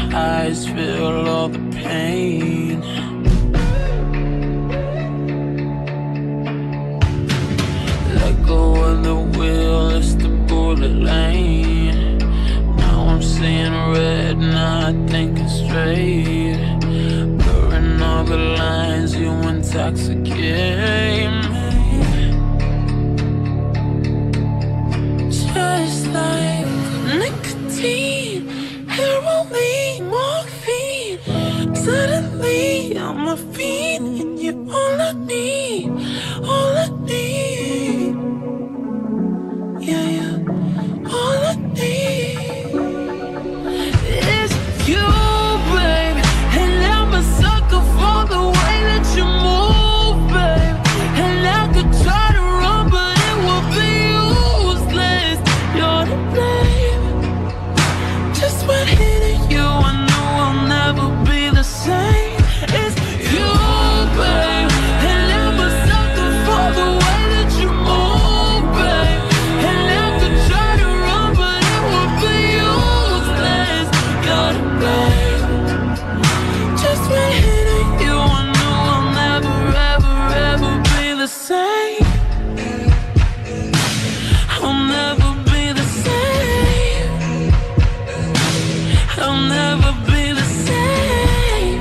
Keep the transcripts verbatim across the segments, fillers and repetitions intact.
eyes, feel all the pain. Let go of the wheel, it's the bullet lane. Now I'm seeing red, not thinking straight. Blurring all the lines, you intoxicate me. Just like nicotine, heroin, morphine. Suddenly I'm a fiend, and you're all I need, all I need. Yeah, yeah, all I need is you, babe. And I'm a sucker for the way that you move, babe. And I could try to run, but it will be useless. You're to blame. Just when hitting you, I knew I'll never be the same. It's you, babe. And I'm a sucker for the way that you move, babe. And I could try to run, but it would be useless. You're to blame. Just when hitting you, I knew I'll never, ever, ever be the same. I'll never be the same. I'll never be the same.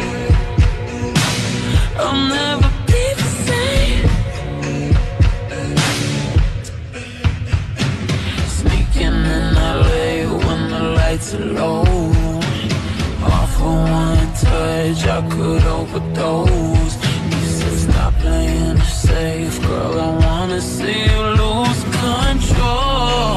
I'll never be the same. Sneaking in L A when the lights are low. All for one touch, I could overdose. You said stop playing it safe, girl, I wanna see you lose control.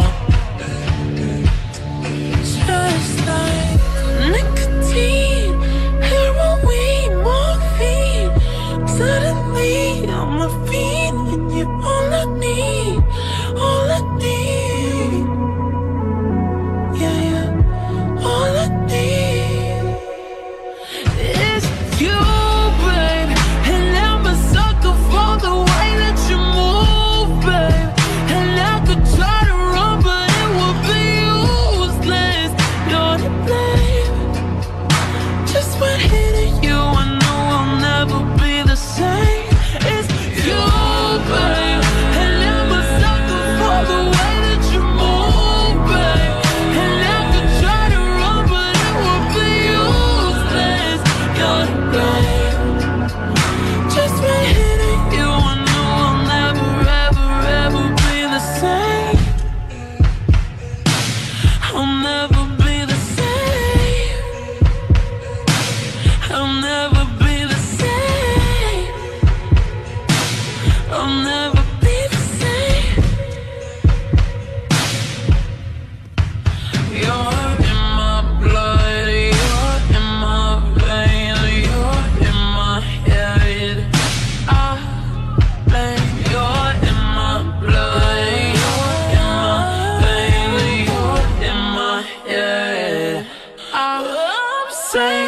Just like nicotine, heroin, morphine. Suddenly I'm a fiend, and you're all I need, all I need. Yeah, yeah, all I need is you, babe. And I'm a sucker for the way that you move, babe. And I could try to run, but it would be useless. You're to blame. Just when hitting you, I knew I'll never be the same. It's you, babe. And I'm a sucker for the way that you move, babe. And I could try to run, but it would be useless. You're to blame. Just when hitting you, I knew I'll never, ever, ever be the same. I'll never be the same. I'll never be the same. I'll never be the same. You're in my blood, you're in my veins, you're in my head. I blame. You're in my blood, you're in my veins, you're in my head. I'm saying